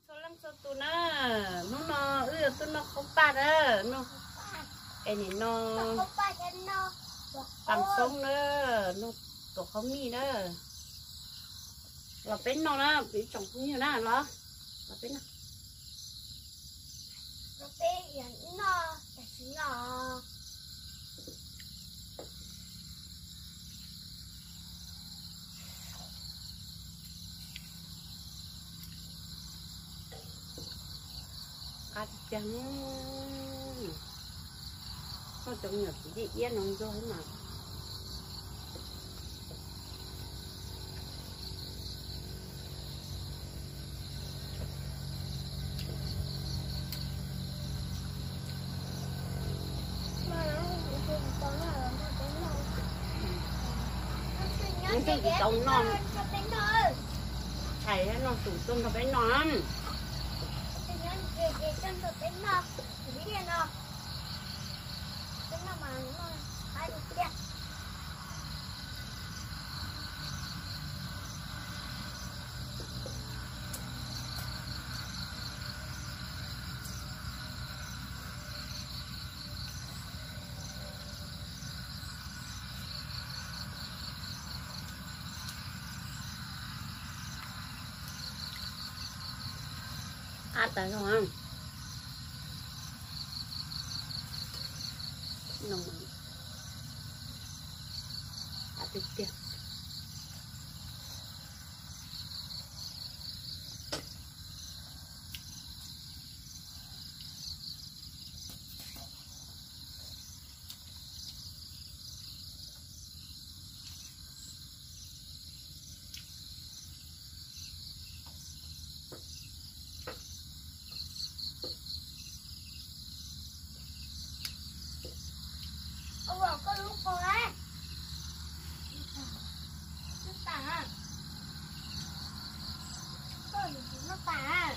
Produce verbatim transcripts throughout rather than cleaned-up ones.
số lăng số tu nó nó nó ư tu nó không ba đó nó cái này nó tầm sống nữa nó tổ không mi nữa là bên nó đó bị trồng cũng như nào đó là bên nó là bên nó là nó cá trắng nó trồng nhiều cái gì yên nó rồi mà những cái gì trồng non thầy nó tủ tôm nó bé non à tại không ăn nồng à tuyệt tuyệt có lúc con ấy nó tả có nó tả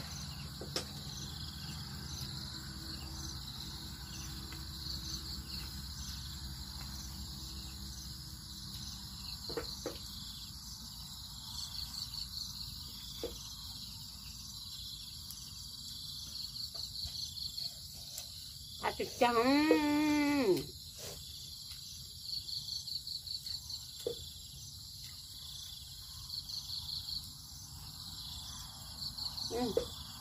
à tuyệt trắng ừ.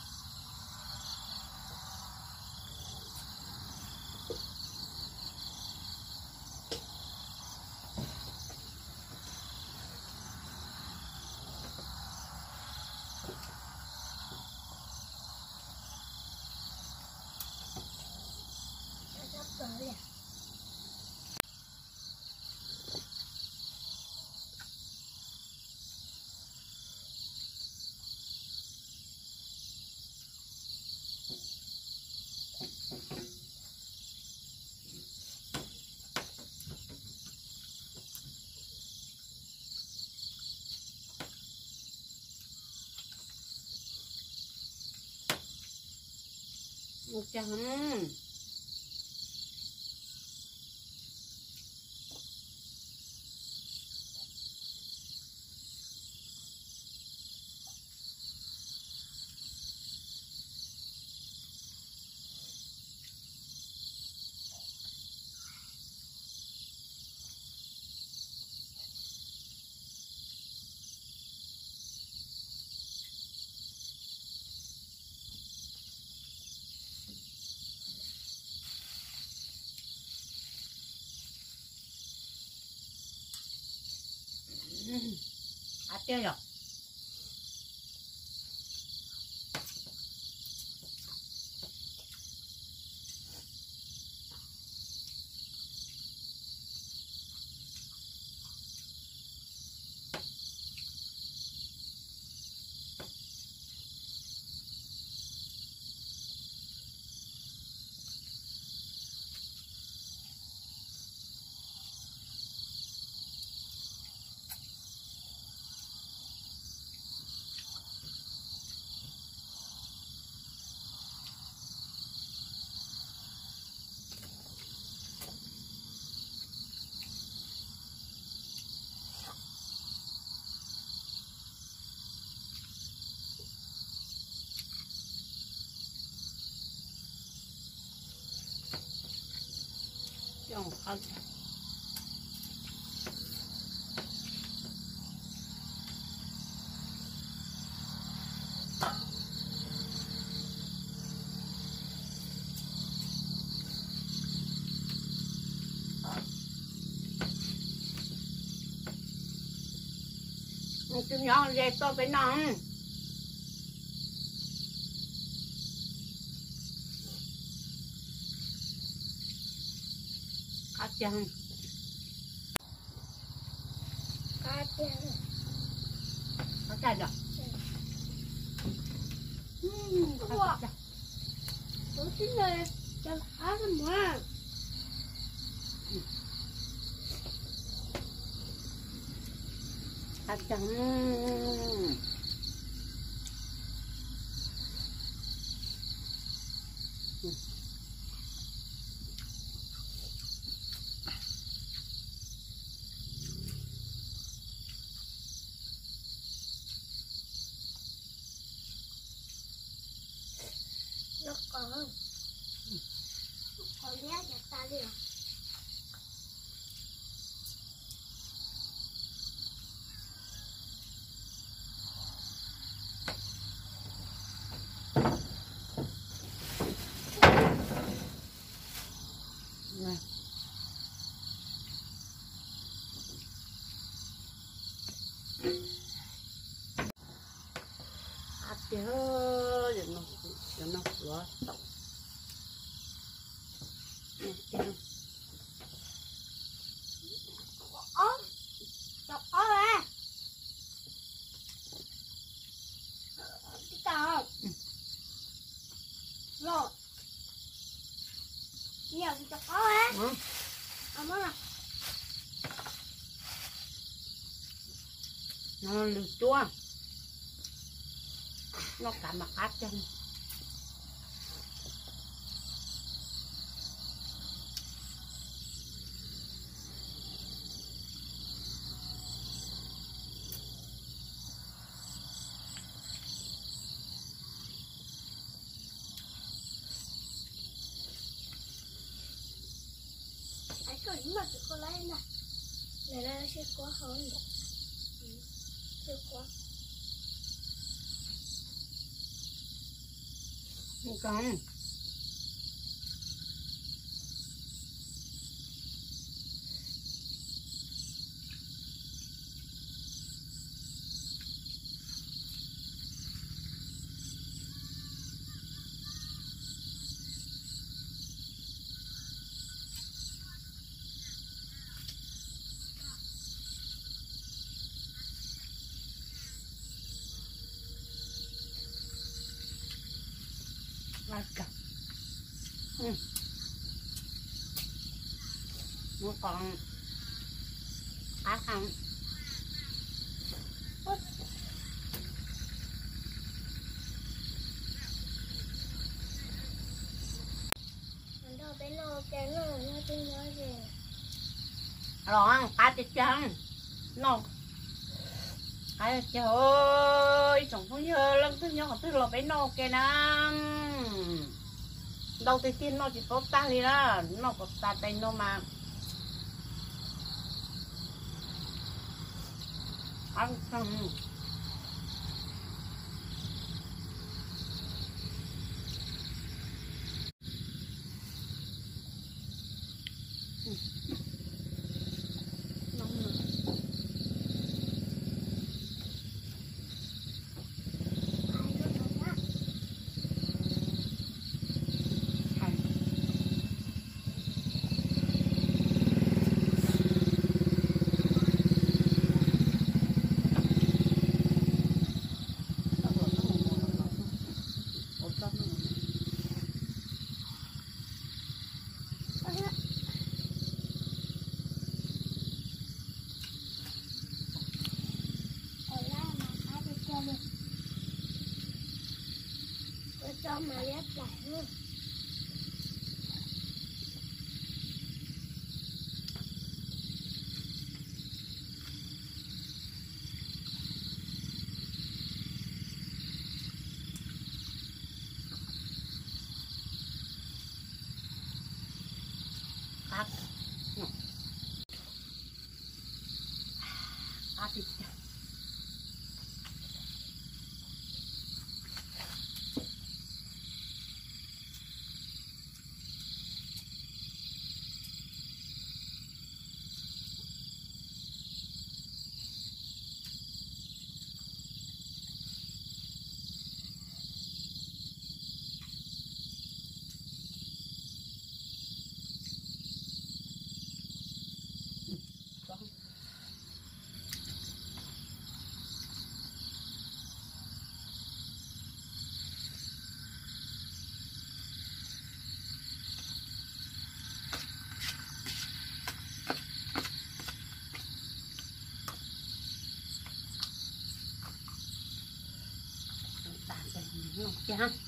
một trăm à tiêu rồi Ăn. Chúng nhỏ về tôi phải ngon. Cá chân. Cá chân. Cá chân rồi. Ừm, cá chân. Ủa cái này chân cá lắm mà. Cá chân. Nó còn còn nhát nhặt ta đi à? Này. À trời ơi, giờ nó giờ nó lửa tóc. Ố, đọc ố à? Cái tao. Rồi. Nhiều thì đọc ố à? Ừ. Ấm á. Nó lửa chua. Nó cả mặt cá chân. Ai cứ mà tụi con lấy nè. Này là sẽ quá hơn. Sẽ quá. Không cần. 맛있다. 응. Nó còn cá không? Mình đâu phải nô cái nô nó tôi nói gì. Rồi, cá chết chân. Nó. Cá chết ơi, chẳng có nhớ lắm thứ nhỏ thứ là phải nô cái nam. Đầu tiên nó chỉ có ta thì đó, nó có ta tay nó mà. Ăn xong. Nóng rồi. Cho mà lép lại luôn. Cắt. Nó ตาเป็นนกจ้า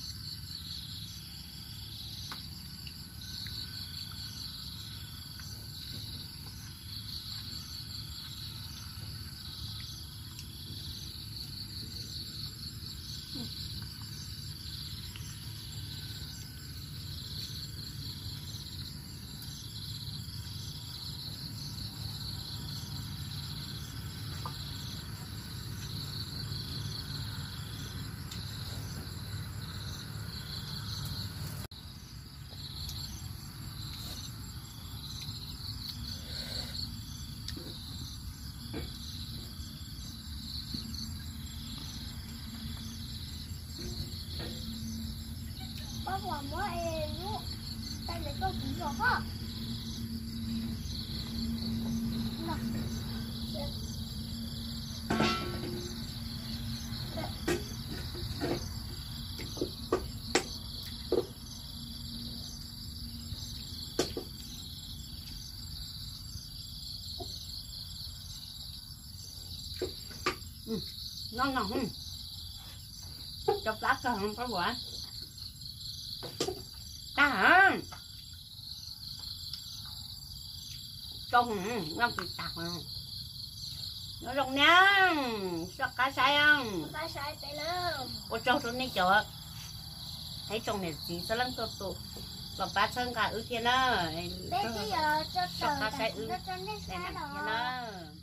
ป้าหวานว่าเองลูกแต่เด็กก็ถึงบอกว่าน่ะเด็กเด็ก ngon ngon không chọc lá cờ không có quả ta hả trông ngon tuyệt tạc mà nó rong nhá sao cá sai không Cá sai tay lắm. ô trâu trâu này chợ thấy trông này gì sao lắm tụt tụt và ba chân cả ư kia nó Bé bây giờ cho sao trời cá sai đặt ư nó cho nét này cá nằm kia đó. nó